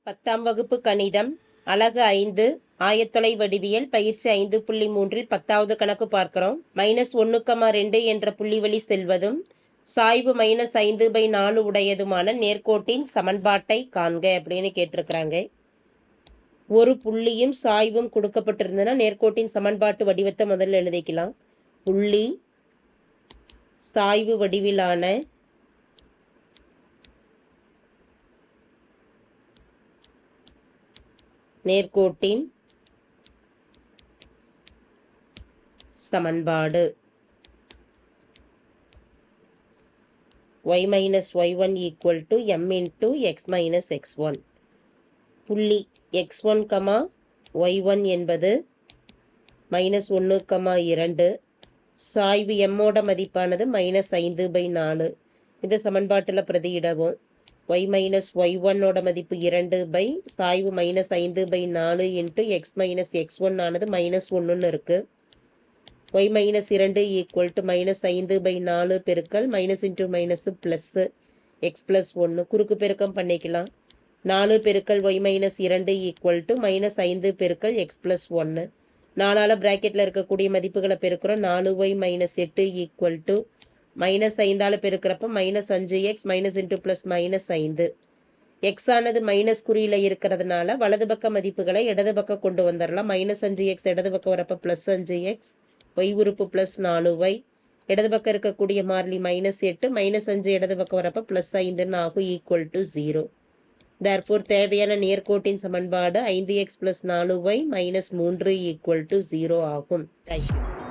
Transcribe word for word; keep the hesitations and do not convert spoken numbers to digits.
பத்தாம் வகுப்பு கணிதம் அலகு ஐந்து ஆயத்தொலை வடிவியல் பயிற்சி ஐந்து புள்ளி மூன்றில் பத்தாவது கணக்கு பார்க்கிறோம். மைனஸ் ஒன்று கமா ரெண்டு என்ற புள்ளி வழி செல்வதும் சாய்வு மைனஸ் ஐந்து பை நாலு உடையதுமான நேர்கோட்டின் சமன்பாட்டை காண்க அப்படின்னு கேட்டிருக்கிறாங்க. ஒரு புள்ளியும் சாய்வும் கொடுக்கப்பட்டிருந்ததுன்னா நேர்கோட்டின் சமன்பாட்டு வடிவத்தை முதல்ல எழுதிக்கலாம். புள்ளி சாய்வு வடிவிலான நேர்கோட்டின் சமன்பாடு y minus y one equal to m into x minus x one. புள்ளி எக்ஸ் ஒன், y one என்பது மைனஸ் ஒன்று, இரண்டு. சாய்வு m ஓட மதிப்பானது மைனஸ் ஐந்து பை நாலு. இந்த சமன்பாட்டில் பிரதியிடவும். y minus y one ஓட மதிப்பு இரண்டு பை சாய்வு மைனஸ் ஐந்து பை நாலு into x minus x one ஆனது மைனஸ் ஒன்றுன்னு இருக்குது. y மைனஸ் இரண்டு ஈக்குவல் டு மைனஸ் ஐந்து பை நாலு பெருக்கல் minus into minus plus x plus ஒன்று குறுக்கு பெருக்கம் பண்ணிக்கலாம். நாலு பெருக்கல் y மைனஸ் இரண்டு ஈக்குவல் டு மைனஸ் ஐந்து பெருக்கல் எக்ஸ் ப்ளஸ் ஒன்று. நாலால் ப்ராக்கெட்டில் இருக்கக்கூடிய மதிப்புகளை பெருக்கிறோம். நாலு ஒய் மைனஸ் எட்டு ஈக்குவல் டு மைனஸ் ஐந்தால் பெருக்கிறப்ப மைனஸ் அஞ்சு x minus into plus minus ஐந்து. எக்ஸ் ஆனது மைனஸ் குறியில் இருக்கிறதுனால வலது பக்க மதிப்புகளை இடது பக்கம் கொண்டு வந்துடலாம். மைனஸ் அஞ்சு எக்ஸ் இடது பக்கம் வரப்போ ப்ளஸ் அஞ்சு எக்ஸ், ஒய் உறுப்பு ப்ளஸ் நாலு ஒய், இடது பக்கம் இருக்கக்கூடிய மாறிலி மைனஸ் எட்டு, மைனஸ் அஞ்சு இடது பக்கம் வரப்போ ப்ளஸ் ஐந்துன்னு ஆகும், ஈக்குவல் டு ஜீரோ. தேர்ஃபோர் தேவையான நேர்கோட்டின் சமன்பாடு ஐந்து எக்ஸ் ப்ளஸ் நாலு ஒய் மைனஸ் மூன்று ஈக்குவல் டு ஜீரோ ஆகும். தேங்க்யூ.